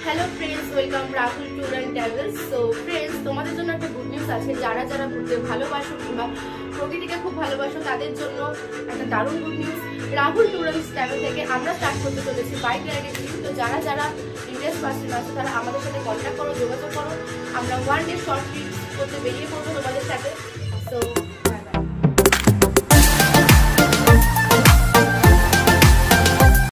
Hello friends, welcome Rahul tour and travels. So friends, তোমাদের জন্য একটা গুড নিউজ আছে। যারা যারা ঘুরতে ভালোবাসো কিংবা প্রকৃতিকে খুব ভালোবাসো তাদের জন্য একটা দারুণ good news. Rahul tour and travel থেকে আমরা স্টার্ট করতে চলেছি বাইক রাইডের ট্রিপ। তো যারা যারা ইন্টারেস্ট পার্সন আছে তারা আমাদের সাথে কন্ট্যাক্ট করো, যোগাযোগ করো। আমরা ওয়ান ডে শর্ট ট্রিপ করতে বেরিয়ে পড়বো তোমাদের সাথে।